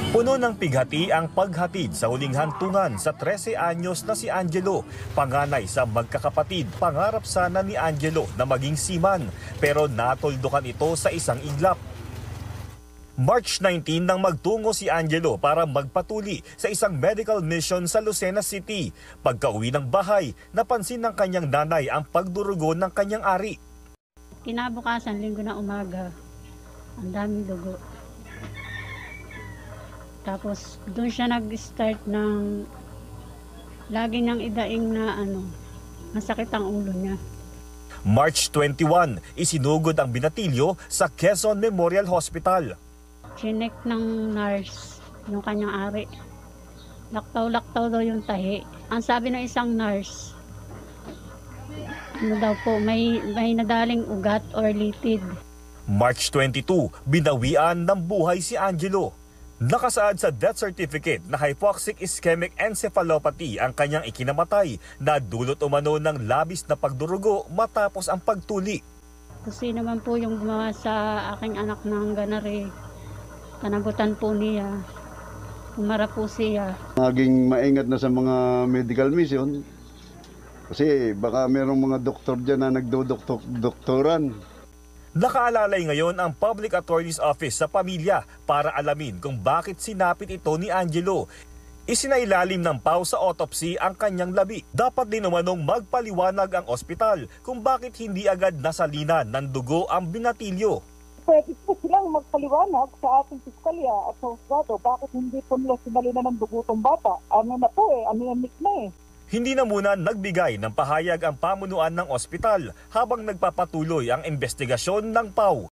Puno ng pighati ang paghatid sa huling hantungan sa 13 anyos na si Angelo. Panganay sa magkakapatid, pangarap sana ni Angelo na maging seaman pero natuldukan ito sa isang iglap. March 19 nang magtungo si Angelo para magpatuli sa isang medical mission sa Lucena City. Pagka-uwi ng bahay, napansin ng kanyang nanay ang pagdurugo ng kanyang ari. Kinabukasan, linggo na umaga, ang daming dugo. Tapos doon siya nag-start ng lagi niyang idaing na masakit ang ulo niya. March 21, isinugod ang binatilyo sa Quezon Memorial Hospital. Chinek ng nurse yung kanyang ari. Laktaw-laktaw daw yung tahi. Ang sabi ng isang nurse, daw po, may nadaling ugat or litid. March 22, binawian ng buhay si Angelo. Nakasaad sa death certificate na hypoxic ischemic encephalopathy ang kanyang ikinamatay na dulot umano ng labis na pagdurugo matapos ang pagtuli. Kasi naman po yung gumawa sa aking anak ng ganari, panagutan po niya, umara po siya. Maging maingat na sa mga medical mission kasi baka merong mga doktor dyan na nagdodoktoran. Nakaalalay ngayon ang Public Attorney's Office sa pamilya para alamin kung bakit sinapit ito ni Angelo. Isinailalim ng PAW sa autopsy ang kanyang labi. Dapat din namanong magpaliwanag ang ospital kung bakit hindi agad nasalinan ng dugo ang binatilyo. Pwede po silang magpaliwanag sa ating piskalya at sa husgado bakit hindi po nila sinalinan ng dugo itong bata. Ano na po anemic na Hindi na muna nagbigay ng pahayag ang pamunuan ng ospital habang nagpapatuloy ang investigasyon ng PAW.